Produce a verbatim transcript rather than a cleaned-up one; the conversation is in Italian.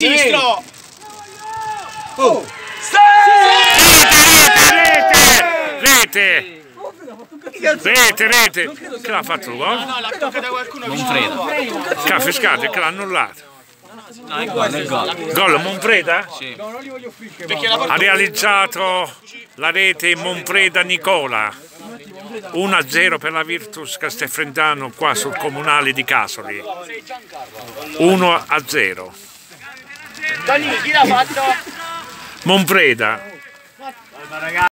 Sinistro! Oh! Rete! Rete, rete! Che l'ha fatto il gol? No, l'ha toccata qualcuno Monfreda. Che ha fiscato e che l'ha annullato. No, è gol, è gol. Gol Monfreda? Sì. Ha realizzato la rete Monfreda Nicola. uno a zero per la Virtus Castelfrentano qua sul comunale di Casoli. uno a zero. Tony, chi l'ha fatto? Monfreda.